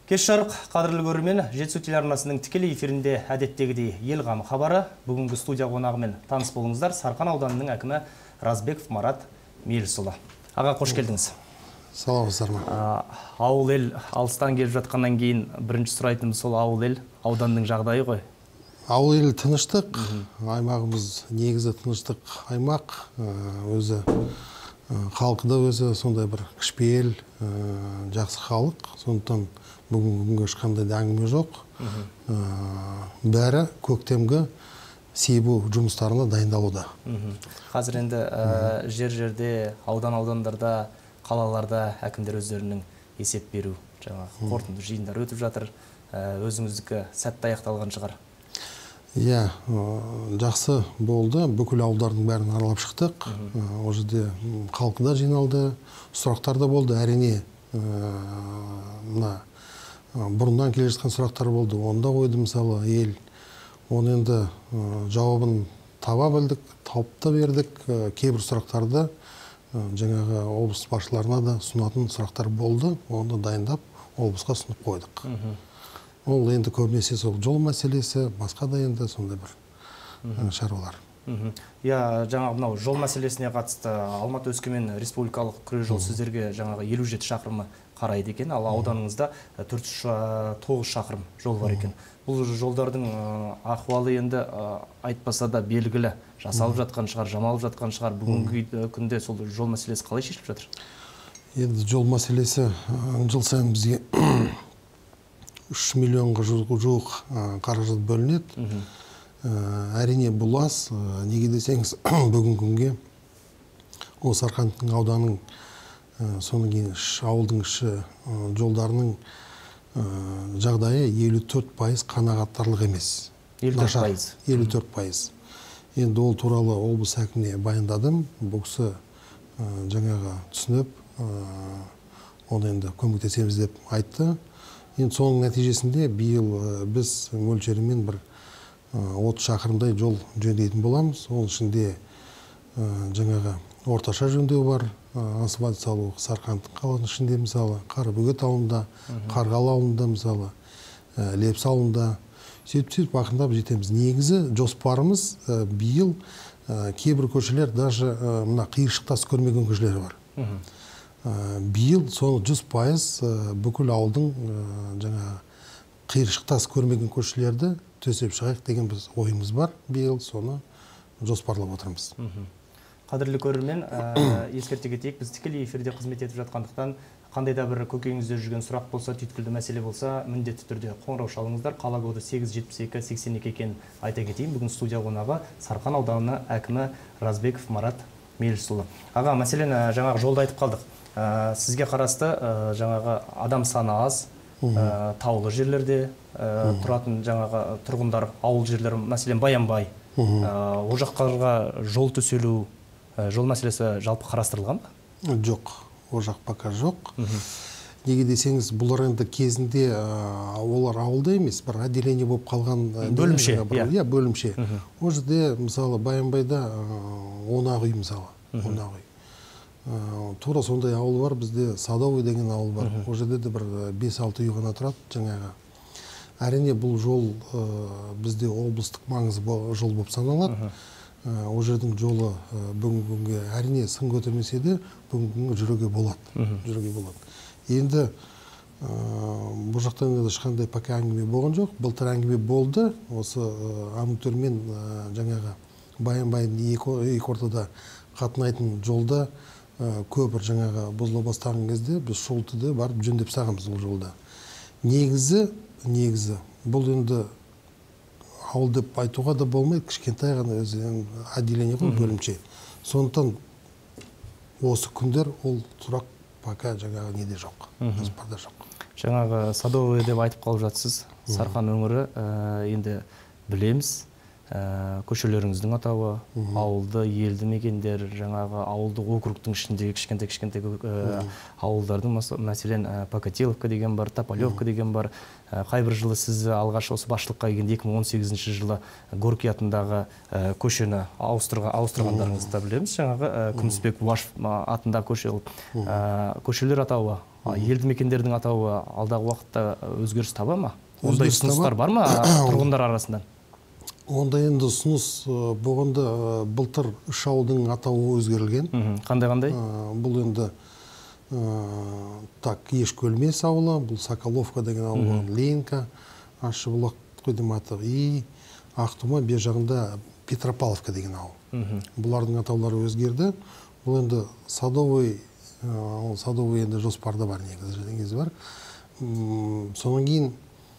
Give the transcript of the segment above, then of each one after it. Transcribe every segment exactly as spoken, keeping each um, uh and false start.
Кеш жарық, қадірлі көрермен, Жетісу телеарнасының тікелей эфирінде әдеттегідей ел қамы хабары. Бүгінгі студия қонағымен таныс болыңыздар. Сарқан ауданының әкімі Разбеков Марат Мелісұлы. Аға, қош келдіңіз. Саламатсыздар ма? Ауыл ел алыстан келіп жатқаннан кейін бірінші сұрайтынымыз сол ауыл ел ауданның жағдайы ғой. Ауыл ел тыныштық, аймағымыз негізі тыныштық аймақ, өзі халқы да өзі сондай бір кішіпейіл, жақсы халық. Сондықтан бүгінгі күнге ешқандай да әңгіме жоқ. Бәрі көктемгі себу жұмыстарына дайындалуда. Қазір енді жер-жерде, аудан-аудандарда, қалаларда әкімдер өздерінің есеп беру, жаңағы қорытынды жиындар өтіп жатыр. Өзіңіздікі сәтті аяқталған шығар. Иә, жақсы болды. Бүкіл ауылдардың бәрін аралап шықтық. Ол жерде халқы да жиналды, сұрақтар да болды. Әрине, бұрыннан келе жатқан сұрақтар болды. Онда қойды, мысалы, ел. Оны енді жауабын таба білдік, тауып та бердік. Кейбір сұрақтарды жаңағы облыс басшыларына да сұнатын сұрақтар болды. Оны дайындап, облысқа сұнып қойдық. Ол енді көбінесе сол жол мәселесі, басқа да енді сондай бір шаруалар. Я жаңағы мынау жол мәселесіне қатысты Алматы Өскемен республикалық күре жол сіздерге жаңағы елу жеті шақырымы қарайды екен, ал ауданыңызда төрт жүз тоғыз шақырым жол бар екен. Бұл жолдардың ахуалы енді айтпаса да белгілі, жасалып жатқан шығар, жамалып жатқан шығар. Бүгінгі күнде сол жол мәселесі қалай шешіліп жатыр? Енді жол мәселесі жыл сайын бізге үш миллионға жуық қаражат бөлінеді. Әрине бұл аз. Неге десеңіз, бүгін күнге осы Сарқандың ауданның соның кейін ауылдың іші жолдарының жағдайы елу төрт пайыз қанағаттарлық емес. елу төрт пайыз. Енді ол туралы облыс әкіміне баяндадым. Бұл кісі жаңағы түсініп, оны енді көмектесеміз деп айтты. Енді соның нәтижесінде биыл біз мөлшерімен бір отыз шақырымдай жол жөндейтін боламыз. Оның ішінде жаңағы орташа жөндеу бар, асфальт салу Сарқандың қаланың ішінде, мысалы, Қарабөгет ауылында, Қарғалы ауылында, мысалы, Лепс ауылында. Сөйтіп-сөйтіп ақырындап жетеміз. Негізі жоспарымыз биыл кейбір көшелер, даже мына қиыршық тас көрмеген көшелер бар. Биыл соны жүз пайыз бүкіл ауылдың жаңа қиыршық тас көрмеген көшелерді төсеп шығайық деген біз ойымыз бар. Биыл соны жоспарлап отырмыз. Қадірлі көрермен, ескерте кетейік, біз тікелей эфирде қызмет етіп жатқандықтан қандай да бір көкейіңізде жүрген сұрақ болса, түйткілді мәселе болса, міндетті түрде қоңырау шалыңыздар. Қала коды сегіз жетпіс екі сексен екі екенін айта кетейін. Бүгін студия қонағы Сарқан ауданы әкімі Разбеков Марат Мелісұлы. Аға, мәселен жаңағы жолда айтып қалдық. Сізге қарасты жаңағы адам саны аз, таулы жерлерде тұратын жаңағы тұрғындар, ауыл жерлер, мәселен Баянбай, о жаққа жол төселу, жол мәселесі жалпы қарастырылған ба? Жоқ, о жақ пока жоқ. Неге десеңіз, бұлар енді кезінде олар ауылда емес, бір отделение болып қалған бөлімше. Иә, бөлімше. О жерде, мысалы, Баянбайда он ақ үй, мысалы, он ақ үй. Тура сондай ауыл бар, бізде Садовый деген ауыл бар. Ол жерде де бір бес алты үй ғана тұрады жаңағы. Әрине бұл жол бізде облыстық маңызы жол болып саналады. Ол жердің жолы бүгінгі күнге әрине сын көтермесе де бүгінгі күнге жүруге болады. Жүруге болады. Енді бұл жақтан ешқандай пока әңгіме болған жоқ. Былтыр әңгіме болды. Осы амунтөрмен жаңағы Баянбайдың екі ортада қатынайтын жолда көпір жаңағы бұзыла бастаған кезде біз шолтыды барып жөндеп сағымыз бұл жолда. Негізі, негізі, бұл енді ауыл деп айтуға да болмайды, кішкентай ғана өзі отделение ғой, бөлімше. Сондықтан осы күндер ол сұрақ пока жаңағы неде жоқ, жоспарда жоқ. Жаңағы Садовый деп айтып қалып жатсыз, Сарқан өңірі енді білеміз. Көшелеріңіздің атауы, ауылды, елді мекендер, жаңағы ауылдық округтың ішіндегі кішкентай-кішкентай ауылдардың, мәселен, Покатиловка деген бар, Тополевка деген бар. Қайбір жылы сіз алғаш осы басшылыққа келгенде екі мың он сегізінші жылы Горький атындағы көшені ауыстырғандарыңызды да білеміз. Жаңағы Күмісбек Вашев атындағы көшелер атауы Елді мекендердің атауы алдағы уақытта өзгеріс таба ма? Ондай ұсыныстар бар ма тұрғындар арасында? Онда енді ұсыныс болғанда былтыр үш ауылдың атауы өзгерілген. Қандай-қандай? Бұл енді так Ешкөлмес ауылы, бұл Соколовка деген ауыл, Ленка, Ашыбұлақ қойдым аты, и Ақтұма бер жағында Петропавловка деген ауыл. Бұлардың атаулары өзгерді. Бұл енді Садовый, Садовый енді жоспарда бар негізі бар. Содан кейін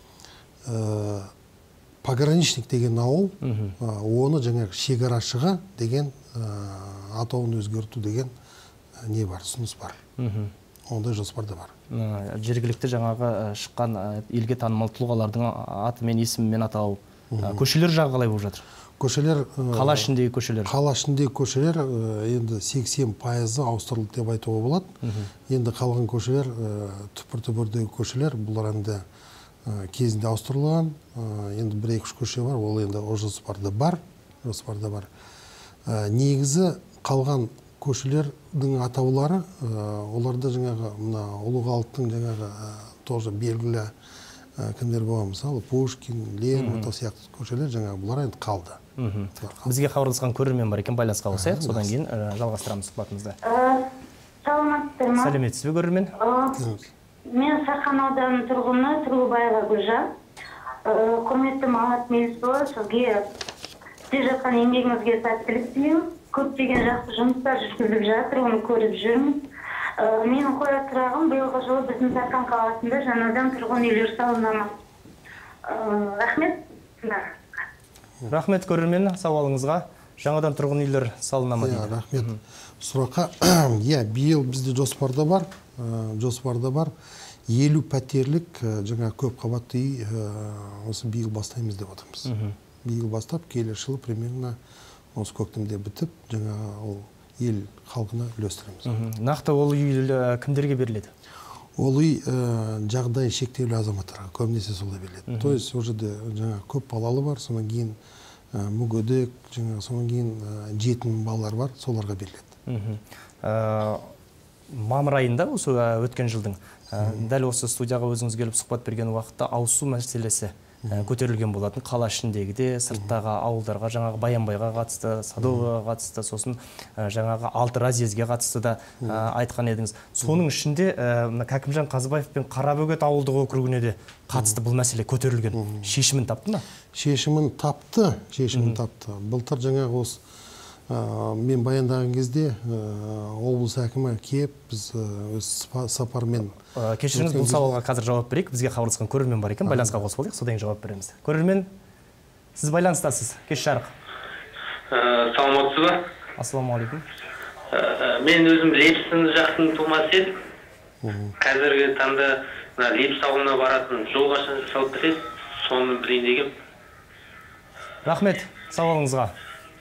Пограничник деген ауыл, оны жаңағы шекарашыға деген атауын өзгерту деген не бар, ұсыныс бар. Ондай жоспарда бар. Жергілікті жаңағы шыққан елге танымал тұлғалардың атымен, есімімен атау. Көшелер жағы қалай болып жатыр? Көшелер, қала ішіндегі көшелер? Қала ішіндегі көшелер енді сексен пайызы ауыстырылды деп айтуға болады. Енді қалған көшелер, түпір-түпірдегі көшелер, бұлар енді кезінде ауыстырылған. Енді бір-екі үш көше бар, ол енді о жоспарда бар. Жоспарда бар. Негізі қалған көшелердің атаулары, оларда жаңағы ұлы халықтың жаңағы тоже белгілі кімдер болған, мысалы Пушкин, Лермонтов сияқты көшелер жаңағы бұлар енді қалды. Бізге хабарласқан көрермен бар екен, байланысқа қосайық, содан кейін жалғастырамыз сұхбатымызды. Саламатсыздар ма? Сәлеметсіз бе көрермен? Мен Сарқан ауданының тұрғыны Тұрлыбаева Гүлжан. Құрметті Мамат Мелісұлы, сізге істеп жатқан еңбегіңізге сәттілік тілеймін. Көптеген жақсы жұмыстар жүргізіліп жатыр, оны көріп жүрміз. Менің қояр сұрағым, биылғы жылы біздің Сарқан қаласында жаңадан тұрғын үйлер салына ма? Рахмет. Рахмет көрермен сауалыңызға. Жаңадан тұрғын үйлер салына ма дейді? Рахмет. Сұраққа, иә, биыл бізде жоспарда бар, жоспарда бар. елу пәтерлік жаңа көп қабатты үй осы биыл бастаймыз деп отырмыз. Биыл бастап, келесі жылы примерно осы көктемде бітіп, жаңа ол ел халқына үлестіреміз. Нақты ол үй кімдерге беріледі? Ол үй жағдай шектеулі азаматтарға көбінесе солай беріледі. То есть, ол жерде жаңа көп балалы бар, содан кейін мүгедек, жаңа содан кейін жетім балалар бар, соларға беріледі. Мамыр айында осы өткен жылдың дәл осы студияға өзіңіз келіп сұхбат берген уақытта ауызсу мәселесі көтерілген болатын. Қала ішіндегіде, сырттағы ауылдарға, жаңағы Баянбайға қатысты, Садовыға қатысты, сосын жаңағы Алты разъезге қатысты да айтқан едіңіз. Соның ішінде Кәкімжан Қазыбаев пен Қарабөгет ауылдық округіне де қатысты бұл мәселе көтерілген. Шешімін тапты ма? Шешімін тапты, шешімін тапты. Былтыр жаңағы осы мен баяндаған кезде облыс әкімі кеп, біз өз сапармен... Кешіріңіз, бұл сауалға қазір жауап берейік. Бізге хабарласқан көрермен бар екен, байланысқа қосып алдық, содан жауап береміз. Көрермен, сіз байланыстасыз. Кеш жарық. Саламатсыз ба? Ассалаумағалейкум. Мен өзім Лепсін жақтың тумасы едім. Қазіргі таңда Лепс ауылына баратын жол қашан жасалып бітеді, соны білейін дегем. Рахмет сауалыңызға.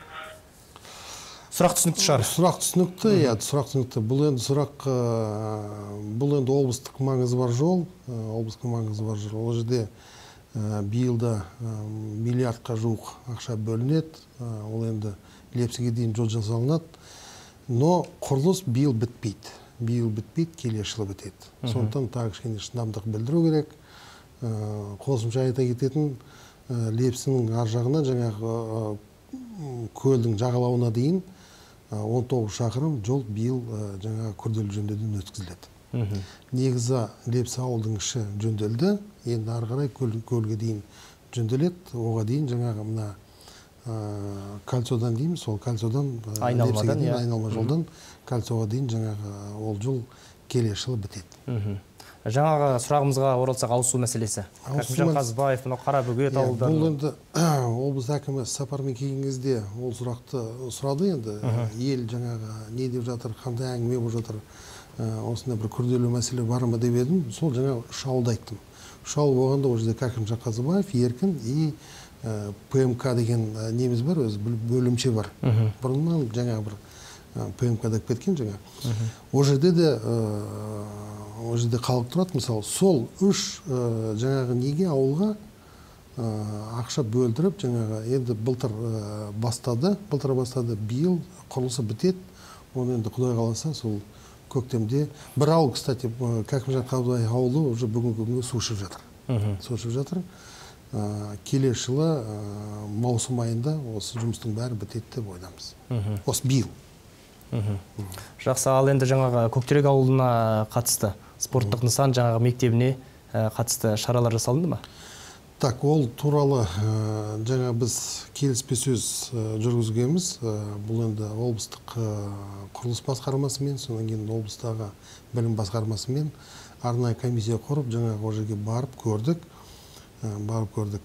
Сұрақ түсінікті шығар? Сұрақ түсінікті, иә, сұрақ түсінікті. Бұл енді сұрақ, бұл енді облыстық маңызы бар жол, облыстық маңызы бар жол. Ол жерде биылда миллиардқа жуық ақша бөлінеді, ол енді Лепсіге дейін жол жасалынады. Но құрылыс биыл бітпейді, биыл бітпейді, келесі жылы бітеді. Сондықтан тағы кішкене шыдамдық білдіру керек. Қосымша айта кететін, Лепсінің ар жағына жаңағы көлдің жағалауына дейін он тоғыз шақырым жол биыл жаңа күрделі жөндеуден өткізіледі. Негізі Лепс ауылдың іші жөнделді, енді ары қарай көлге дейін жөнделеді, оға дейін жаңағы мына кольцодан дейміз, сол кольцодан айналмадан, айналма жолдан кольцоға дейін жаңағы ол жол келесі жылы бітеді. Жаңағы сұрағымызға оралсақ, ауызсу мәселесі. Кәкімжан Қазыбаев, Қарабөгет ауылдары. Бұл енді облыс әкімі сапармен келген кезде ол сұрақты сұрады енді. Ел жаңағы не деп жатыр, қандай әңгіме болып жатыр, осында бір күрделі мәселе бар ма деп едім. Сол жаңағы үш ауылды айттым. Үш ауыл болғанда ол жерде Кәкімжан Қазыбаев, Еркін и ПМК деген неміз бар, өзі бөлімше бар. Бұрыннан жаңағы бір ПМК-да кеткен жаңа. Ол жерде де ол жерде халық тұрады, мысалы, сол үш жаңағы неге ауылға ақша бөлдіріп, жаңағы енді былтыр бастады, былтыр бастады, биыл құрылысы бітеді. Оны енді Құдай қаласа, сол көктемде. Бір ауыл, кстати, Кәкімжан Қабдай ауылы уже бүгінгі күнге су ішіп жатыр. Су ішіп жатыр. Келесі жылы маусым айында осы жұмыстың бәрі бітеді деп ойламыз. Осы биыл. Жақсы, ал енді жаңағы Көктерек ауылына қатысты спорттық нысан, жаңағы мектебіне қатысты шаралар жасалынды ма? Так, ол туралы жаңа біз келіспесөз жүргізгенбіз. Бұл енді облыстық құрылыс басқармасымен, содан кейін облыстағы білім басқармасымен арнайы комиссия құрып, жаңағы ол жерге барып көрдік. Барып көрдік.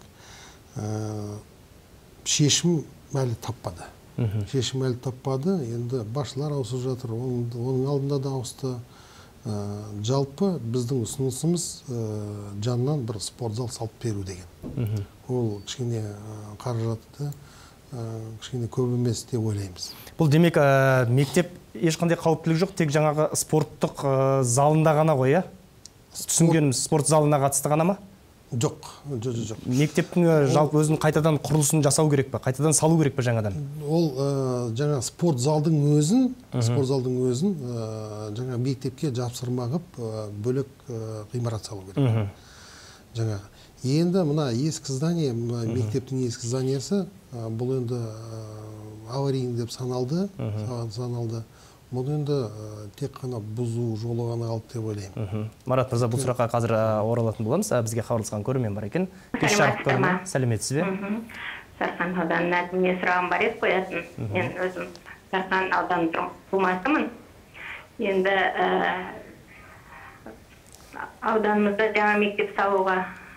Шешім әлі таппады. Шешім әлі таппады. Енді басшылар ауысып жатыр. Оның алдында да ауысты. Жалпы біздің ұсынысымыз жанынан бір спортзал салып беру деген. Ол кішкене қаражатты кішкене көп емес деп ойлаймыз. Бұл демек мектеп ешқандай қауіптілік жоқ, тек жаңағы спорттық залында ғана ғой, иә? Түсінгеніміз спорт залына қатысты ғана ма? Жоқ, жоқ, жоқ. Мектептің жалпы өзінің қайтадан құрылысын жасау керек пе? Қайтадан салу керек пе жаңадан? Ол жаңа спорт залдың өзін, спорт залдың өзін жаңа мектепке жапсырмағып бөлек ғимарат салу керек. Жаңа енді мына ескі здание, мектептің ескі зданиясы, бұл енді аварийный деп саналды, саналды. Бұл енді тек қана бұзу жолы ғана қалды деп ойлаймын. Марат мырза, бұл сұраққа қазір оралатын боламыз. Бізге хабарласқан көрермен бар екен. Кеш жарық көрермен, сәлеметсіз бе? Сарқан ауданының әкіміне сұрағым бар еді қоятын. Мен өзім Сарқан ауданының тумасымын. Енді ауданымызда жаңа мектеп салуға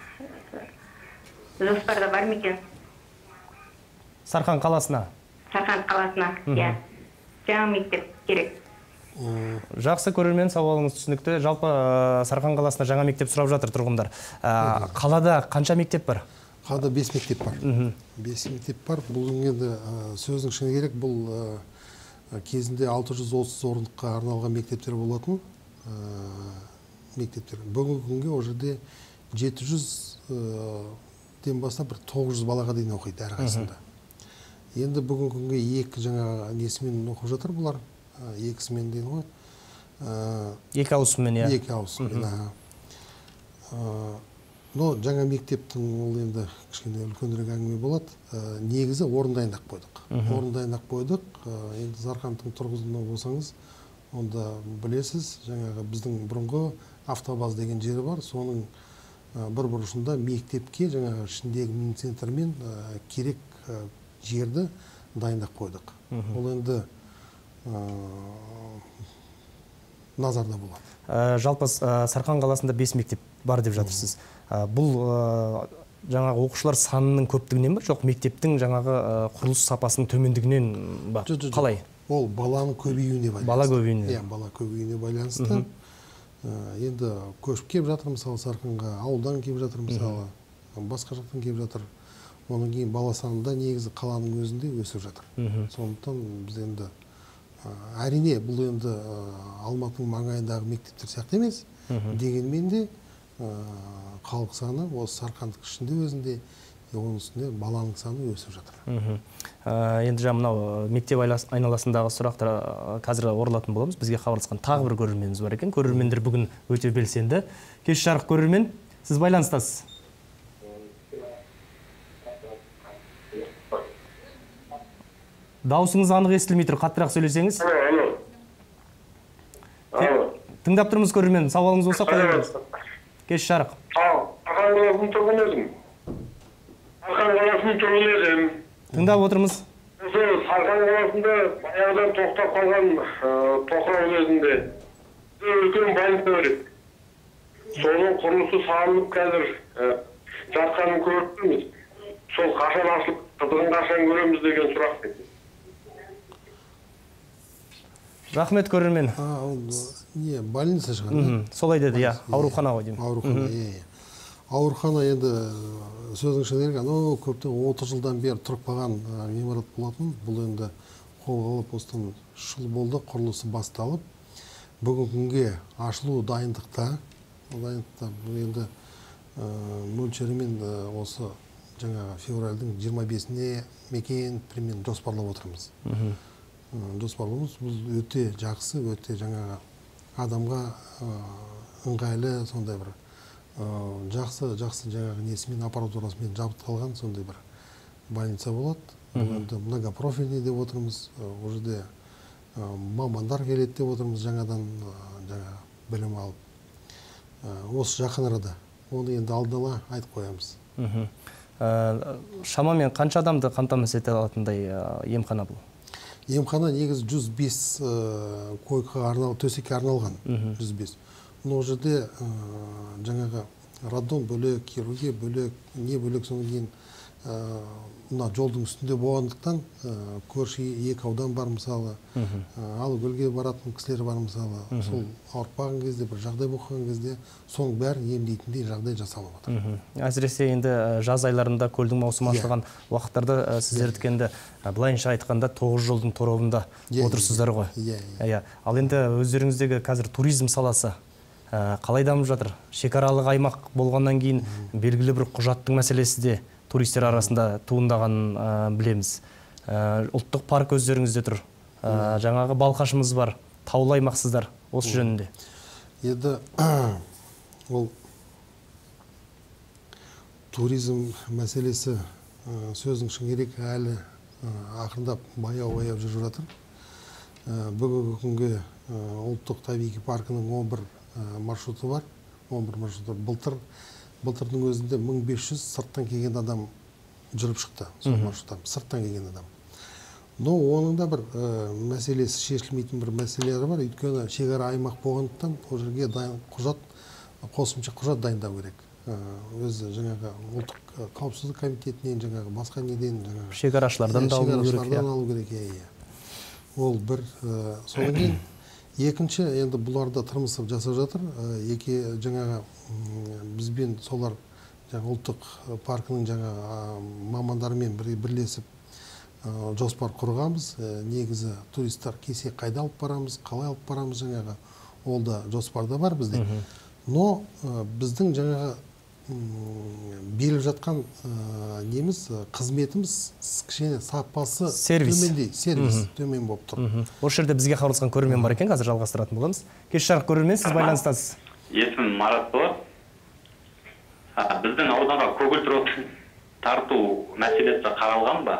жоспарда бар ма екен? Сарқан қаласына? Сарқан қаласына, иә. Жаңа мектеп керек. Жақсы, көрермен, сауалыңыз түсінікті. Жалпы Сарқан қаласына жаңа мектеп сұрап жатыр тұрғындар. Қалада қанша мектеп бар? Қалада бес мектеп бар. бес мектеп бар. Бұл енді сөздің шыны керек, бұл кезінде алты жүз отыз орындыққа арналған мектептер болатын мектептер. Бүгінгі күнге о жерде жеті жүзден бастап бір тоғыз жүз балаға дейін оқиды әрқайсында. Енді бүгінгі күнге екі жаңа несімен оқып жатыр бұлар. Екісімен дейін ғой. Екі ауысыммен, иә? Екі ауысыммен. Но жаңа мектептің ол енді кішкене үлкенірек әңгіме болады. Негізі орын дайындап қойдық. Орын дайындап қойдық. Енді Сарқандың тұрғызында болсаңыз, онда білесіз, жаңағы біздің бұрынғы автобаз деген жері бар. Соның бір бұрышында мектепке жаңағы ішіндегі мини-центрмен керек жерді дайындап қойдық. Ол енді назарда болады. Жалпы Сарқан қаласында бес мектеп бар деп жатырсыз. Бұл жаңағы оқушылар санының көптігінен бе, жоқ мектептің жаңағы құрылыс сапасының төмендігінен ба? Қалай? Ол баланың көбеюіне байланысты. Бала көбеюіне. Иә, бала көбеюіне байланысты. Енді көшіп келіп жатыр, мысалы Сарқанға, ауылдан келіп жатыр, мысалы басқа жақтан келіп жатыр. Оның кейін бала санында негізі қаланың өзінде өсіп жатыр. Сондықтан біз енді әрине бұл енді Алматының маңайындағы мектептер сияқты емес. Дегенмен де халық саны осы Сарқандық ішінде өзінде, оның үстінде баланың саны өсіп жатыр. Енді жаңа мынау мектеп айналасындағы сұрақтар қазір оралатын боламыз. Бізге хабарласқан тағы бір көрерменіміз бар екен. Көрермендер бүгін өте белсенді. Кеш жарық көрермен, сіз байланыстасыз. Дауысыңыз анық естілмей тұр, қаттырақ сөйлесеңіз. Тыңдап тұрмыз көрермен, сауалыңыз болса қоя беріңіз. Кеш жарық. Сарқан қаласының тұрғыны едім. Сарқан қаласының тұрғыны едім. Тыңдап отырмыз. Сарқан қаласында баяғыдан тоқтап қалған тоқырау кезінде үлкен больница бар еді. Соның құрылысы салынып қазір жатқанын көріп тұрмыз. Сол қашан ашылып, қызығын қашан көреміз деген сұрақ еді. Рахмет көрермен. Не, больница шығар. Солай деді, иә, аурухана ғой деймін. Аурухана, иә. Аурухана енді сөздің шыны керек, анау көптен отыз жылдан бері тұрып қалған ғимарат болатын. Бұл енді қолға алып осыдан үш жыл болды, құрылысы басталып. Бүгінгі күнге ашылу дайындықта. Дайындықта бұл енді мөлшерімен осы жаңағы февральдың жиырма бесіне мекен примерно жоспарлап отырмыз. Жоспарларымыз бұл өте жақсы, өте жаңағы адамға ыңғайлы сондай бір жақсы жақсы жаңағы несімен аппаратурасымен жабдықталған сондай бір больница болады. Енді многопрофильный деп отырмыз. Ол жерде мамандар келеді деп отырмыз, жаңадан жаңа білім алып. Осы жақын арада. Оны енді алдын-ала айтып қоямыз. Шамамен қанша адамды қамтамасыз ете алатындай емхана бұл? Емхана негізі жүз бес койкаға арналған, төсекке арналған. жүз бес. Ол жерде жаңағы радон бөлек, хирургия бөлек, не бөлек, содан кейін мына жолдың үстінде болғандықтан көрші екі аудан бар мысалы, Алакөлге баратын кісілер бар мысалы, сол ауырып қалған кезде, бір жағдай болған кезде соның бәрін емдейтіндей жағдай жасалып отыр. Әсіресе енді жаз айларында көлдің маусымы ашылған уақыттарда сіздердікі енді былайынша айтқанда тоғыз жолдың торабында отырсыздар ғой. Ал енді өздеріңіздегі қазір туризм саласы қалай дамып жатыр? Шекаралық аймақ болғаннан кейін белгілі бір құжаттың мәселесі де туристер арасында туындағанын білеміз. Ұлттық парк өздеріңізде тұр. Жаңағы Балқашымыз бар, таулы аймақсыздар осы жөнінде. Енді ол туризм мәселесі сөздің шын керек әлі ақырындап баяу-баяу жүріп жатыр. Бүгінгі күнге ұлттық табиғи паркінің он бір маршруты бар. он бір маршруты былтыр Былтырдың өзінде мың бес жүз сырттан келген адам жүріп шықты, сол маршруттан, сырттан келген адам. Но оның да бір мәселесі шешілмейтін бір мәселелері бар, өйткені шекара аймақ болғандықтан ол жерге құжат, қосымша құжат дайындау керек. Өзі жаңағы ұлттық қауіпсіздік комитетінен, жаңағы басқа неден, жаңағы шекарашылардан да алу керек. Ол бір, содан кейін екінші, енді бұларда тырмысып жасап жатыр. Екі жаңағы бізбен солар ұлттық паркының жаңа мамандарымен бірлесіп жоспар құрғанбыз. Негізі туристер кесе қайда алып барамыз, қалай алып барамыз жаңағы. Ол да жоспарда бар бізде. Но біздің жаңағы беріп жатқан неміз, қызметіміз кішкене сапасы төмендей, сервис төмен болып тұр. Осы жерде бізге хабарласқан көрермен бар екен, қазір жалғастыратын боламыз. Кеш жарық көрермен, сіз байланыстасыз. Есімім Марат болады. Біздің ауданға көгілдір тарту мәселесі қаралған ба?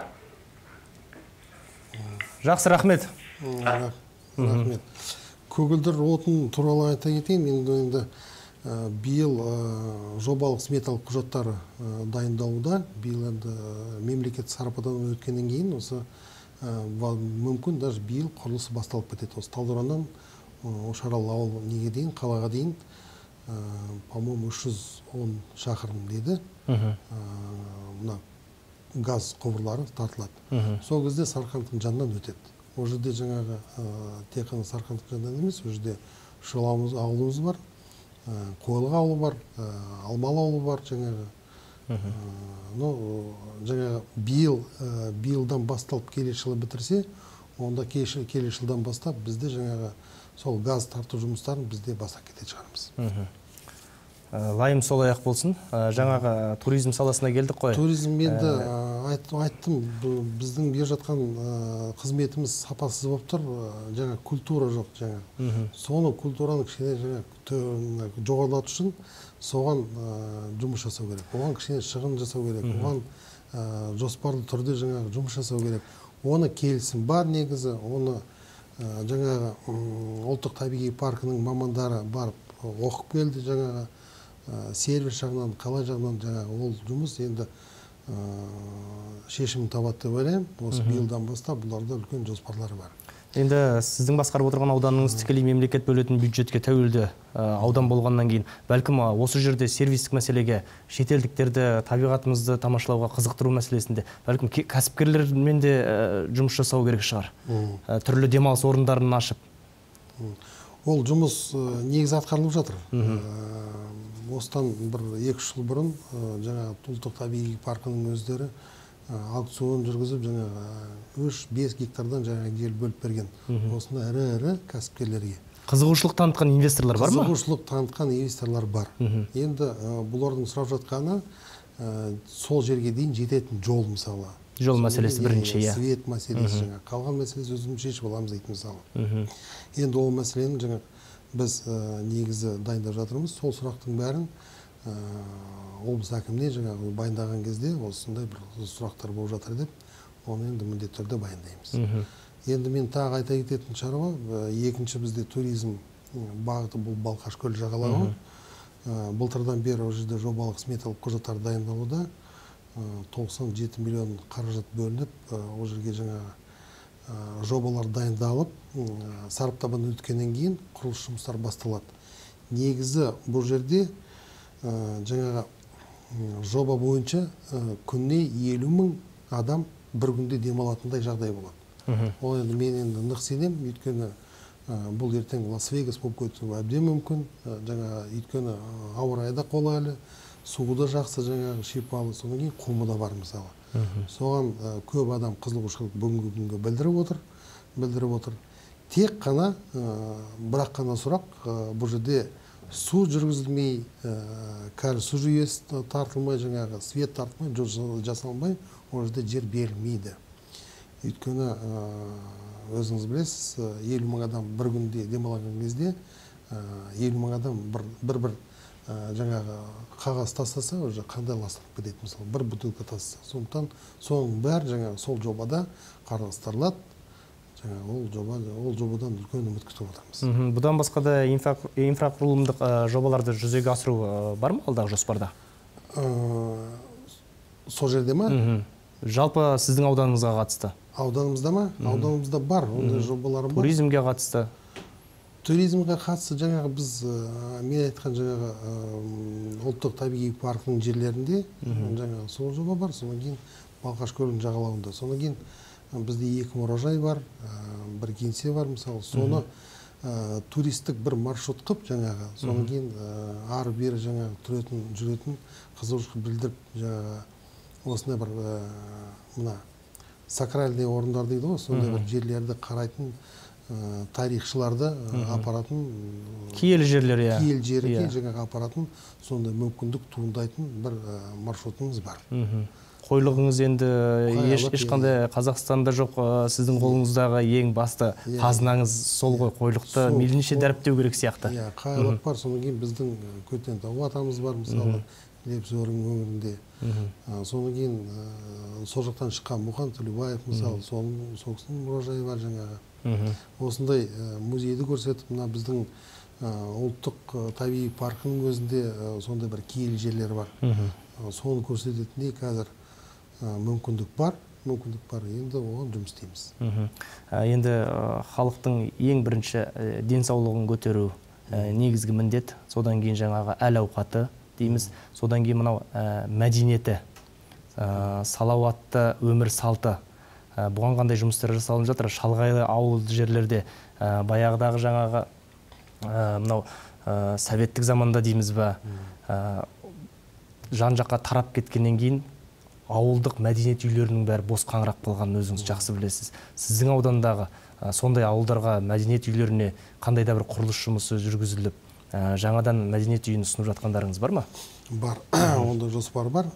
Жақсы, рахмет. Рахмет. Көгілдір отын туралы айта кетейін, енді биыл жобалық сметалық құжаттары дайындауда. Биыл енді мемлекет сарапатынан өткеннен кейін осы мүмкін даже биыл құрылысы басталып кетеді. Осы Талдыраннан Ошарал ауыл неге дейін, қалаға дейін, по-моему, үш жүз он шақырым деді. Мына газ құбырлары тартылады. Сол кезде Сарқандықтың жанынан өтеді. Ол жерде жаңағы тек қана Сарқандықтың жанынан емес, ол жерде Шыл ауылымыз бар, Қойлық ауылы бар, Алмалы ауылы бар жаңағы. Жаңағы биыл, биылдан басталып келесі жылы бітірсе, онда келесі жылдан бастап бізде жаңағы сол газ тарту жұмыстарын бізде бастап кететін шығармыз. Лайым солай ақ болсын. Жаңағы туризм саласына келдік қой. Туризм енді айттым, біздің беріп жатқан қызметіміз сапасыз болып тұр, жаңа культура жоқ жаңа. Соны культураны кішкене жаңа жоғарлату үшін соған жұмыс жасау керек. Оған кішкене шығын жасау керек. Оған жоспарлы түрде жаңа жұмыс жасау керек. Оны келісім бар негізі, оны жаңағы ұлттық табиғи паркінің мамандары барып оқып келді жаңағы сервис жағынан, қала жағынан жаңағы ол жұмыс енді шешімін табады деп ойлаймын. Осы биылдан бастап бұларда үлкен жоспарлары бар. Енді сіздің басқарып отырған ауданыңыз тікелей мемлекет бөлетін бюджетке тәуелді аудан болғаннан кейін, бәлкім осы жерде сервистік мәселеге, шетелдіктерді, табиғатымызды тамашалауға қызықтыру мәселесінде, бәлкім кәсіпкерлермен де жұмыс жасау керек шығар. Түрлі демалыс орындарын ашып. Ол жұмыс негізі атқарылып жатыр. Осыдан бір екі жыл бұрын жаңа ұлттық табиғи паркының өздері аукцион жүргізіп жаңа үш бес гектардан жаңа жер бөліп берген. Осында ірі-ірі кәсіпкерлерге. Қызығушылық танытқан инвесторлар бар ма? Қызығушылық танытқан инвесторлар бар. Енді бұлардың сұрап жатқаны сол жерге дейін жететін жол мысалы. Жол мәселесі бірінші, иә. Свет мәселесі жаңа. Қалған мәселесі өзіміз шешіп аламыз дейді мысалы. Енді ол мәселені жаңа біз негізі дайындап жатырмыз. Сол сұрақтың бәрін облыс әкіміне жаңағы баяндаған кезде осындай бір сұрақтар болып жатыр деп, оны енді міндетті түрде баяндаймыз. Енді мен тағы айта кететін шаруа, екінші бізде туризм бағыты бұл Балқаш көл жағалауы. Былтырдан бері ол жерде жобалық сметалық құжаттар дайындалуда, тоқсан жеті миллион қаражат бөлініп, ол жерге жаңа жобалар дайындалып, сараптамадан өткеннен кейін құрылыс жұмыстары басталады. Негізі бұл жерде жаңағы жоба бойынша күніне елу мың адам бір күнде демалатындай жағдай болады. Ол енді мен енді нық сенем, өйткені бұл ертең Лас-Вегас болып кетуі әбден мүмкін. Жаңа өйткені ауа райы да қолайлы, суы да жақсы, жаңағы шипалы, содан кейін құмы да бар мысалы. Соған көп адам қызығушылық бүгінгі күнге білдіріп отыр, білдіріп отыр. Тек қана бірақ қана сұрақ, бұл жерде су жүргізілмей, кәрі су жүйесі тартылмай, жаңағы свет тартылмай, жол жасалмай, ол жерде жер берілмейді. Өйткені өзіңіз білесіз, елу мың адам бір күнде демалған кезде, елу мың адам бір-бір жаңағы қағаз тастаса, уже қандай ластырып кетеді, мысалы, бір бутылка тастаса. Сондықтан соның бәрі жаңағы сол жобада қарастырылады. Ол жобадан үлкен үміт күтіп отырмыз. Бұдан басқа да инфрақұрылымдық жобаларды жүзеге асыру бар ма алдағы жоспарда? Сол жерде ма? Жалпы сіздің ауданыңызға қатысты? Ауданымызда ма? Ауданымызда бар, ондай жобалар бар. Туризмге қатысты? Туризмге қатысты жаңағы біз, мен айтқан жаңағы ұлттық табиғи паркінің жерлерінде жаңағы сол жоба бар, содан кейін Балқаш көлінің жағалауында. Содан кейін бізде екі мұражай бар, бір кеңсе бар, мысалы, соны туристік бір маршрут қып жаңағы, содан кейін ары бері жаңағы тұретін, жүретін, қызығушылық білдіріп, жаңағы осындай бір мына сакральный орындар дейді ғой, сондай бір жерлерді қарайтын, тарихшыларды апаратын, киелі жерлер, киелі жерге жаңағы апаратын, сондай мүмкіндік туындайтын бір маршрутымыз бар. Қойлығыңыз енді ешқандай Қазақстанда жоқ, сіздің қолыңыздағы ең басты қазынаңыз сол ғой, қойлықты мейлінше дәріптеу керек сияқты. Қайлық бар, содан кейін біздің Көтен тау атамыз бар, мысалы, Лепсі өңірінде. Содан кейін сол жақтан шыққан Мұқан Төлебаев, мысалы, сол кісінің мұражайы бар жаңағы. Осындай музейді көрсетіп, мына біздің ұлттық табиғи паркінің өзінде сондай бір киелі жерлер бар. Соны көрсететіндей қазір мүмкіндік бар, мүмкіндік бар, енді оған жұмыс істейміз. Енді халықтың ең бірінші денсаулығын көтеру негізгі міндет, содан кейін жаңағы әл ауқаты дейміз, содан кейін мынау мәдениеті, салауатты өмір салты. Бұған қандай жұмыстар жасалынып жатыр? Шалғайлы ауыл жерлерде баяғыдағы жаңағы мынау советтік заманда дейміз бе, жан жаққа тарап кеткеннен кейін ауылдық мәдениет үйлерінің бәрі бос қаңырап қалғанын өзіңіз жақсы білесіз. Сіздің аудандағы сондай ауылдарға, мәдениет үйлеріне қандай да бір құрылыс жұмысы жүргізіліп, жаңадан мәдениет үйін ұсынып жатқандарыңыз бар ма? Бар, онда жоспар бар.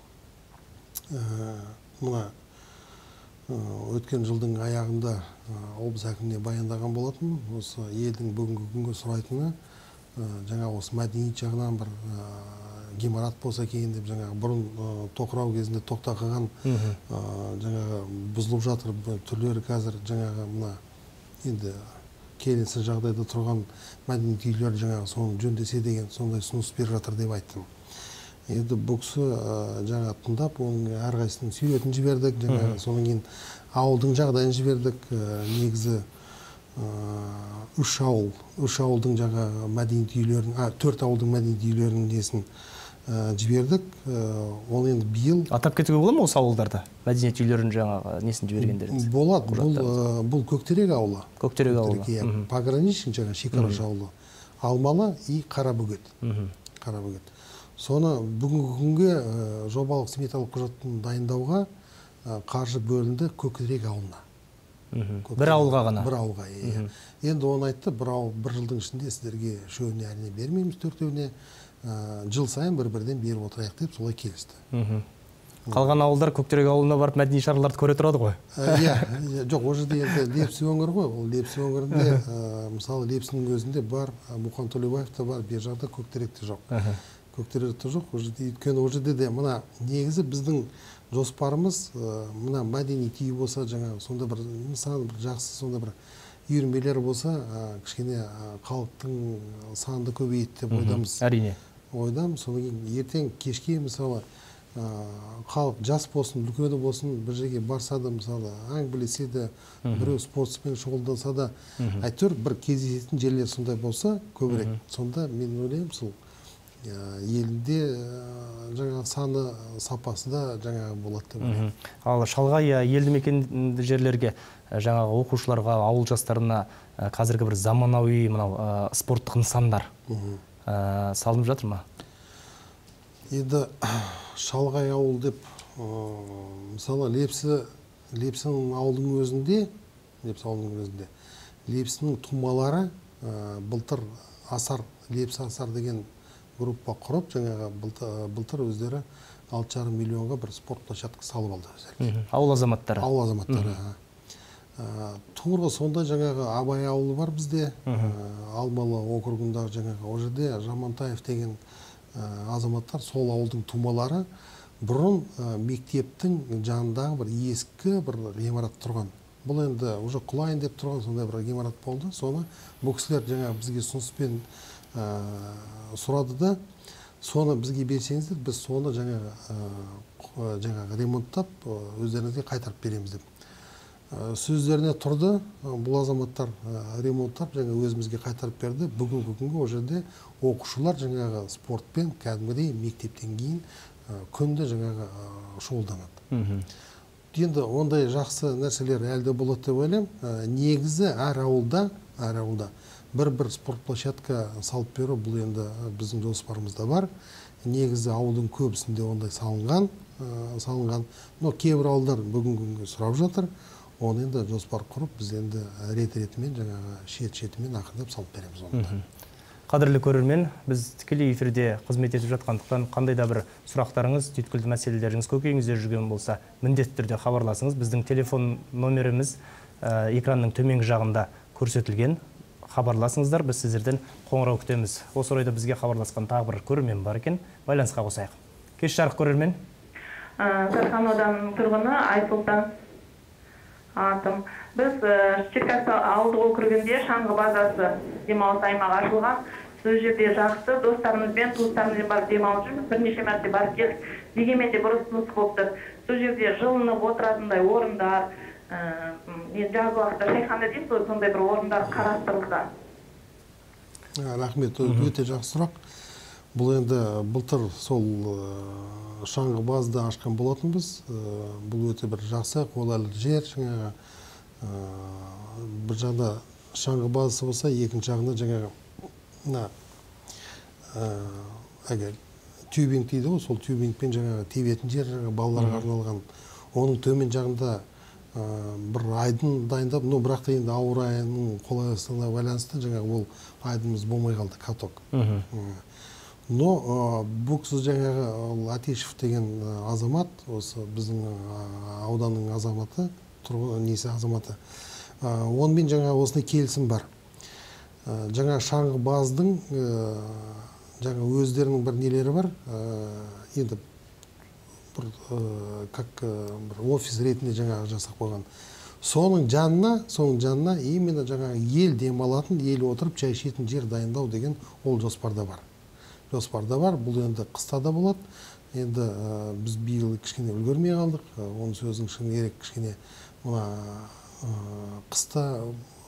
Мына өткен жылдың аяғында облыс әкіміне баяндаған болатын, осы елдің бүгінгі күнге сұрайтыны жаңа осы мәдениет жағынан бір ғимарат болса екен деп, жаңағы бұрын тоқырау кезінде тоқтаған жаңағы бұзылып жатыр, түрлері қазір жаңағы мына енді келесі жағдайда тұрған мәдениет үйлер жаңағы соны жөндесе деген сондай ұсыныс беріп жатыр деп айттым. Енді бұл кісі жаңа тыңдап, оның әрқайсының суретін жібердік, жаңағы содан кейін ауылдың жағдайын жібердік. Негізі үш ауыл, үш ауылдың жаңа мәдениет үйлерін, төрт ауылдың мәдениет үйлерінің несін жібердік. Ол енді биыл... Атап кетуге бола ма осы ауылдарда? Мәдениет үйлерін жаңағы несін жібергендеріңіз? Болады. Бұл Көктерек ауылы. Көктерек ауылы. Пограничник жаңа шекараш ауылы. Алмалы и Қарабөгет. Қарабөгет. Соны бүгінгі күнге жобалық сметалық құжатын дайындауға қаржы бөлінді Көктерек ауылына. Бір ауылға ғана? Бір ауылға. Енді оны айтты, бір жылдың ішінде сіздерге үшеуіне әрине бермейміз, төртеуіне жыл сайын бір-бірден беріп отырайық деп солай келісті. Қалған ауылдар Көктерек ауылына барып мәдени шараларды көре тұрады ғой. Иә, жоқ, ол жерде енді Лепсі өңір ғой. Ол Лепсі өңірінде, мысалы, Лепсінің өзінде бар, Мұқан Төлебаевта бар, бер жағда Көктеректе жоқ. Көктеректе жоқ, ол жерде, өйткені ол жерде де мына негізі біздің жоспарымыз, мына мәдени түйі болса, жаңағы сонда бір нысан, бір жақсы, сонда бір үйірмелер болса, кішкене халықтың санды көбейеді деп ойдамыз. Әрине. Ойдам, содан кейін ертең кешке, мысалы, халық жас болсын, үлкені болсын, бір жерге барса да, мысалы, әңгімелесе де, біреу спортспен шұғылданса да, әйтеуір бір кездесетін жерлер сондай болса, көбірек. Сонда мен ойлаймын, сол елінде жаңа саны, сапасы да жаңа болады деп ойлаймын. Ал шалғай елді мекен жерлерге, жаңағы оқушыларға, ауыл жастарына қазіргі бір заманауи мынау спорттық нысандар салынып жатыр ма? Енді шалғай ауыл деп, мысалы, Лепсі, Лепсінің ауылдың өзінде, Лепсі ауылдың өзінде, Лепсінің тумалары былтыр асар, Лепсі асар деген группа құрып, жаңағы былтыр өздері алты жарым миллионға бір спорт площадка салып алды өздері. Ауыл азаматтары. Ауыл азаматтары. Туырға сонда жаңағы Абай ауылы бар бізде, Алмалы округындағы жаңағы, ол жерде Жамантаев деген азаматтар, сол ауылдың тумалары бұрын мектептің жанындағы бір ескі бір ғимарат тұрған. Бұл енді уже құлайын деп тұрған сондай бір ғимарат болды. Соны бұл кісілер жаңағы бізге ұсыныспен сұрады да, соны бізге берсеңіздер, біз соны жаңағы ремонттап өздеріңізге қайтарып береміз деп. Сөздеріне тұрды, бұл азаматтар ремонттап жаңа өзімізге қайтарып берді. Бүгінгі күнге ол жерде оқушылар жаңағы спортпен кәдімгідей мектептен кейін күнде жаңағы шұғылданады. Енді ондай жақсы нәрселер әлде болады деп ойлаймын. Негізі әр ауылда, әр ауылда бір-бір спорт площадка салып беру, бұл енді біздің жоспарымызда бар. Негізі ауылдың көбісінде ондай салынған, салынған. Но кейбір ауылдар бүгінгі күнге сұрап жатыр. Оны енді жоспар құрып, біз енді рет-ретімен, жаңағы шет-шетімен ақырдап салып береміз оны. Қадірлі көрермен, біз тікелей эфирде қызмет етіп жатқандықтан, қандай да бір сұрақтарыңыз, түйткілді мәселелеріңіз көкейіңізде жүрген болса, міндетті түрде хабарласыңыз. Біздің телефон номеріміз экранның төменгі жағында көрсетілген. Хабарласыңыздар, біз сіздерден қоңырау күтеміз. Осы орайда бізге хабарласқан тағы бір көрермен бар екен. Байланысқа қосайық. Кеш жарық көрермен. Сарқан ауданының тұрғыны Айсұлтан атым. Біз Черкас ауылдық округінде шаңғы базасы демалыс аймағы ашылған. Сол жерде жақсы достарымызбен, туыстарымызбен барып демалып жүрміз. Бірнеше мәрте барып келдік. Дегенмен де бір ұсыныс болып тұр. Сол жерде жылынып отыратындай орындар, жазғы уақытта шайхана дейміз, сондай бір орындар қарастырылған. Рахмет, өте жақсы сұрақ. Бұл енді былтыр сол шаңғы базды ашқан болатынбыз. Бұл өте бір жақсы, қолайлы жер. Бір жағда шаңғы базасы болса, екінші жағында жаңағы тюбинг дейді ғой, сол тюбингпен жаңағы тебетін жер, балаларға арналған. Оның төмен жағында бір айдын дайындап, но бірақ та енді ауа райының қолайсыздығына байланысты жаңағы ол айдынымыз болмай қалды, каток. Но бұл кісі жаңағы Атишев деген азамат, осы біздің ауданның азаматы, несі азаматы, онымен жаңа осындай келісім бар. Жаңа шаңғы баздың жаңа өздерінің бір нелері бар, енді как офис ретінде жаңағы жасақ қойған. Соның жанына, соның жанына именно жаңағы ел демалатын, ел отырып шай ішетін жер дайындау деген ол жоспарда бар. Жоспарда бар, бұл енді қыста да болады. Енді біз биыл кішкене үлгермей қалдық. Оның сөзің шын керек кішкене мына қыста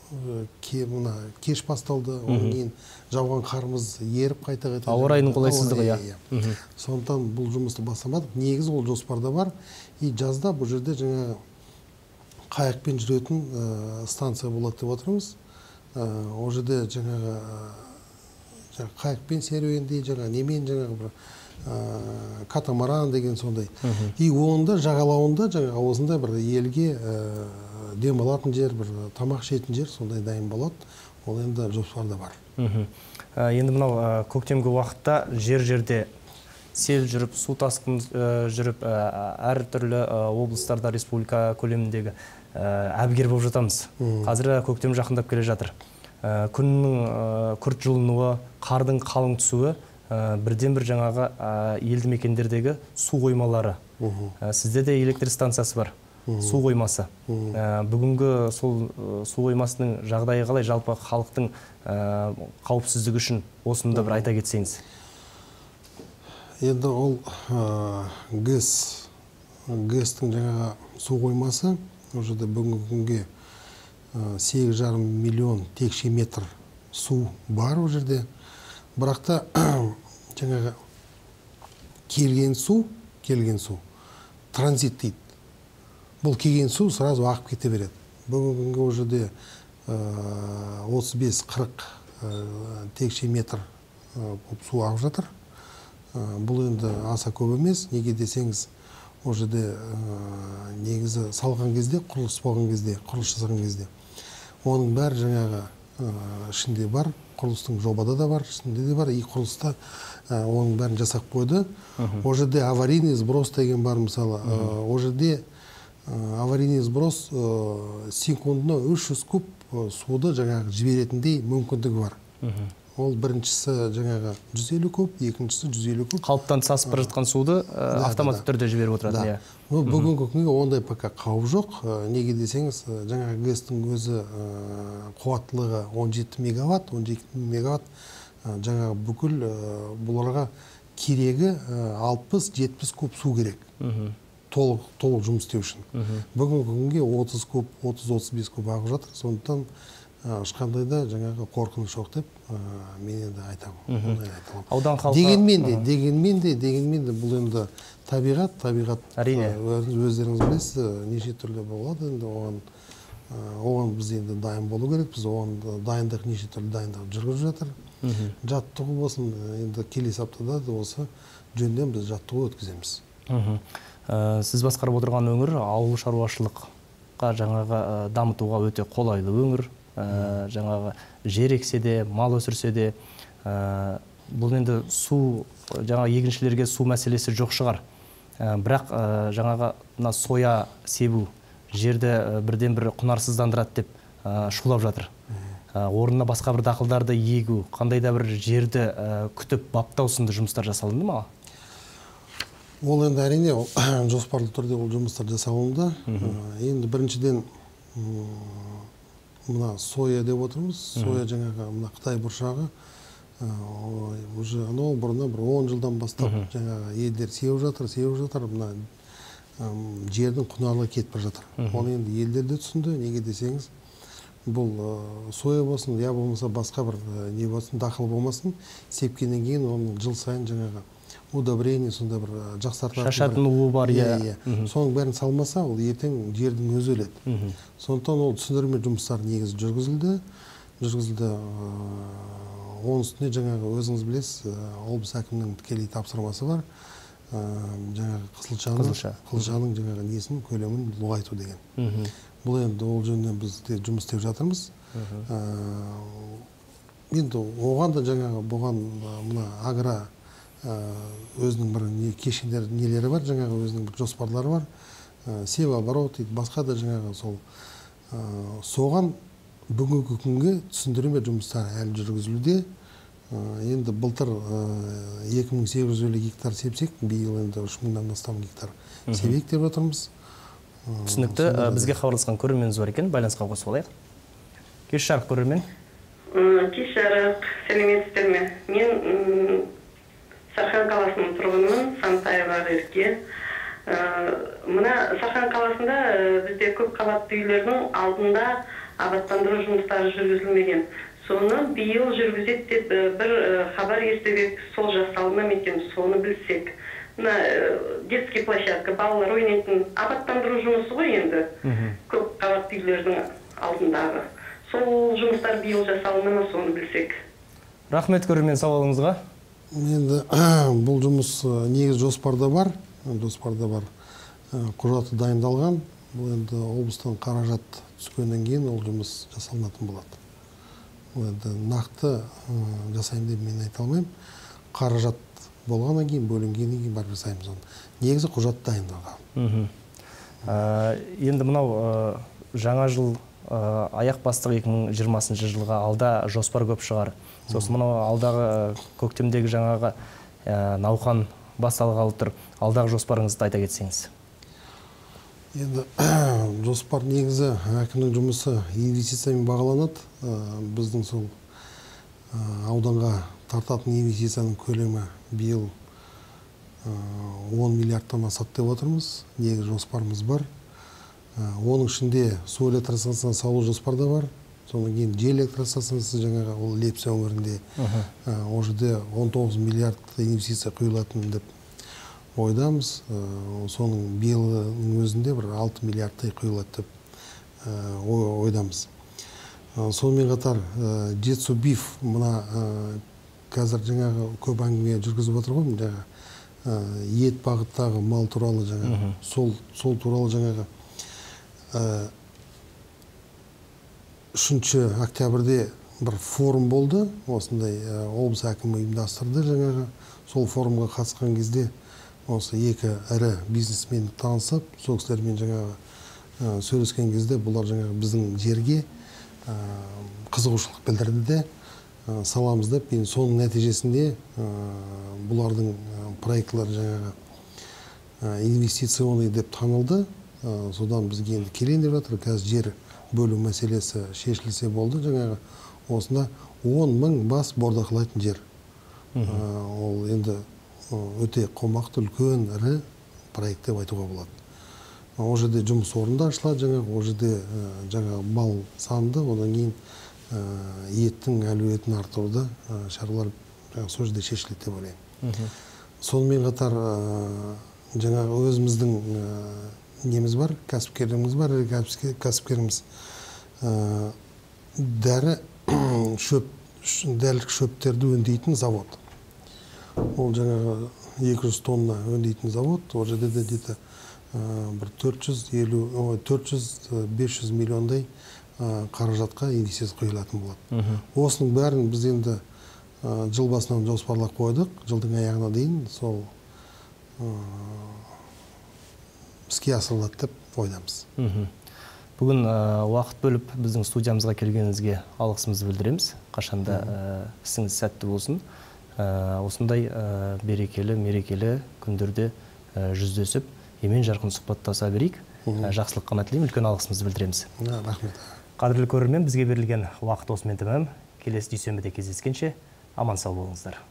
кеш басталды, одан кейін жауған қарымыз еріп қайта-қайта. Ауа райының қолайсыздығы, иә. Сондықтан бұл жұмысты бастамадық. Негізі ол жоспарда бар. И жазда бұл жерде жаңа қайықпен жүретін станция болады деп отырмыз. Ол жерде жаңағы қайықпен серуендей, жаңа немен жаңағы бір катамаран деген сондай. И онда жағалауында жаңағы осындай бір елге демалатын жер, бір тамақ ішетін жер сондай дайын болады. Ол енді жоспарда бар. Енді мынау көктемгі уақытта жер-жерде сел жүріп, су тасқын жүріп, әр түрлі облыстарда республика көлеміндегі әбігер болып жатамыз. Қазір көктем жақындап келе жатыр. Күннің күрт жылынуы, қардың қалың түсуі бірден бір жаңағы елді мекендердегі су қоймалары. Сізде де электр станциясы бар, су қоймасы. Бүгінгі сол су қоймасының жағдайы қалай, жалпы халықтың қауіпсіздігі үшін осында бір айта кетсеңіз? Енді ол ГЭС, ГЭС-тің жаңағы су қоймасы, уже да бүгінгі күнге сегіз жарым миллион текше метр су бар ол жерде. Бірақ та жаңағы келген су, келген су транзит дейді. Бұл келген су сразу ағып кете береді. Бүгінгі күнге уже де отыз бес қырық текше метр су ағып жатыр. Бұл енді аса көп емес. Неге десеңіз, ол жерде негізі салған кезде, құрылыс болған кезде, құрылыс жасаған кезде, оның бәрі жаңағы ішінде бар, құрылыстың жобада да бар, ішінде де бар, и құрылыста оның бәрін жасап қойды. Ол жерде аварийный сброс деген бар, мысалы. Ол жерде аварийный сброс секундына үш жүз куб суды жаңағы жіберетіндей мүмкіндігі бар. Ол біріншісі жаңағы жүз елу куб, екіншісі жүз елу куб. Қалыптан сасып бара жатқан суды автоматты түрде жіберіп отырады. Бүгінгі күнге ондай пока қауіп жоқ. Неге десеңіз, жаңағы ГЭС-тің өзі қуаттылығы он жеті мегаватт, он жеті мегаватт жаңағы бүкіл бұларға керегі алпыс жетпіс куб су керек. Толық, толық жұмыс істеу үшін. Бүгінгі күнге отыз куб, отыз отыз бес куб ағып жатыр. Сондықтан ешқандай да жаңағы қорқыныш жоқ деп мен енді айтамын. Аудан халқы дегенмен де, дегенмен де, дегенмен де бұл енді табиғат, табиғат әрине өздеріңіз білесіз, неше түрлі болады. Енді оған оған біз енді дайын болу керек. Біз оған дайындық, неше түрлі дайындық жүргізіп жатыр. Жаттығу болсын, енді келесі аптада да осы жөнден біз жаттығу өткіземіз. Сіз басқарып отырған өңір ауыл шаруашылыққа жаңағы дамытуға өте қолайлы өңір. Жаңағы жер ексе де, мал өсірсе де, бұл енді су, жаңа егіншілерге су мәселесі жоқ шығар. Бірақ жаңағы соя себу жерді бірден бір құнарсыздандырады деп шулап жатыр. Орнына басқа бір дақылдарды егу, қандай да бір жерді күтіп баптау сынды жұмыстар жасалынды ма? Ол енді әрине жоспарлы түрде ол жұмыстар жасалынды. Енді біріншіден мына соя деп отырмыз. Соя жаңағы мына Қытай бұршағы уже анау бұрына бір он жылдан бастап жаңағы елдер сеуіп жатыр, сеуіп жатыр. Мына жердің құнарлығы кетіп бара жатыр. Оны енді елдер де түсінді. Неге десеңіз, бұл соя болсын, я болмаса басқа бір не болсын, дақыл болмасын, сепкеннен кейін оның жыл сайын жаңағы удобрение, сонда бір жақсартатын шашатын уы бар. Соның бәрін салмаса, ол ертең жердің өзі өледі. Сондықтан ол түсіндірме жұмыстар негізі жүргізілді. Жүргізілді. Оның үстіне жаңағы өзіңіз білесіз, облыс әкімінің тікелей тапсырмасы бар. Жаңағы қызылшаның жаңағы несін, көлемін ұлғайту деген. Бұл енді ол жөнінен біз де жұмыс істеп жатырмыз. Енді оған да жаңағы бұған мына агра өзінің бір кешендер нелері бар, жаңағы өзінің бір жоспарлары бар. Севооборот дейді, басқа да жаңағы сол соған бүгінгі күнге түсіндірме жұмыстары әлі жүргізілуде. Енді былтыр екі мың сегіз жүз елу гектар сепсек, биыл енді үш мыңнан астам гектар себейік деп отырмыз. Түсінікті. Бізге хабарласқан көрерменіміз бар екен, байланысқа қосып алайық. Кеш жарық көрермен. Кеш жарық, сәлеметсіздер ме? Мен Сархан қаласының тұрғынымын, Сантаева Ерке. Мына Сархан қаласында бізде көп қабатты үйлердің алдында абаттандыру жұмыстары жүргізілмеген. Соны биыл жүргізеді деп бір хабар естіп, сол жасалына ма екен, соны білсек. Мына детский площадка, балалар ойнайтын абаттандыру жұмысы ғой енді. Көп қабатты үйлердің алдындағы. Сол жұмыстар биыл жасалына ма, соны білсек. Рахмет көрермен сауалыңызға. Енді бұл жұмыс негіз жоспарда бар, жоспарда бар. Құжаты дайындалған. Бұл енді облыстан қаражат түскеннен кейін ол жұмыс жасалынатын болады. Бұл енді нақты жасайым деп мен айта алмаймын. Қаражат болғаннан кейін бөлінгеннен кейін барып жасаймыз оны. Негізі құжат дайындалған. Енді мынау жаңа жыл аяқ бастық екі мың жиырмасыншы жылға алда жоспар көп шығар. Сосын мынау алдағы көктемдегі жаңағы науқан басталғалы тұр. Алдағы жоспарыңызды айта кетсеңіз. Енді жоспар негізі әкімнің жұмысы инвестициямен бағаланады. Біздің сол ауданға тартатын инвестицияның көлемі биыл он миллиардтан асады деп отырмыз. Негізі жоспарымыз бар. Оның ішінде су электростанциясын салу жоспарда бар. Содан кейін жел электростанциясы жаңағы ол Лепсі өңірінде ол жерде он тоғыз миллиард инвестиция құйылатын деп ойдамыз. Соның биылның өзінде бір алты миллиардтай құйылады деп ойдамыз. Сонымен қатар Жетсубиф мына қазір жаңағы көп әңгіме жүргізіп отыр ғой, жаңағы ет бағыттағы мал туралы жаңағы сол сол туралы жаңағы үшінші октябрьде бір форум болды. Осындай облыс әкімі ұйымдастырды жаңағы. Сол форумға қатысқан кезде осы екі ірі бизнесмен танысып, сол кісілермен жаңағы сөйлескен кезде бұлар жаңағы біздің жерге қызығушылық білдірді де саламыз деп, енді соның нәтижесінде бұлардың проектлары жаңағы инвестиционный деп танылды. Содан бізге енді келейін деп жатыр. Қазір жер бөлу мәселесі шешілсе болды. Жаңағы осында он мың бас бордақылайтын жер. Ол енді өте қомақты, үлкен, ірі проект деп айтуға болады. Ол жерде жұмыс орында ашылады, жаңағы ол жерде жаңағы мал санды, одан кейін еттің әлеуетін артыруда шаруалар сол жерде шешіледі деп ойлаймын. Сонымен қатар жаңағы өзіміздің неміз бар, кәсіпкерлігіміз бар, кәсіпкеріміз дәрі шөп, дәрілік шөптерді өңдейтін завод. Ол жаңағы екі жүз тонна өңдейтін завод, ол жерде де дейді бір төрт жүз елу, төрт жүз бес жүз миллиондай қаражатқа инвестиция құйылатын болады. Осының бәрін біз енді жыл басынан жоспарлап қойдық, жылдың аяғына дейін сол іске асырылады деп ойдамыз. Бүгін уақыт бөліп біздің студиямызға келгеніңізге алғысымызды білдіреміз. Қашанда ісіңіз сәтті болсын. Осындай берекелі, мерекелі күндерде жүздесіп, емен жарқын сұхбаттаса берейік. Жақсылық қана тілеймін, үлкен алғысымызды білдіреміз. Рахмет. Қадірлі көрермен, бізге берілген уақыт осымен тәмам. Келесі дүйсенбіде кездескенше аман сау болыңыздар.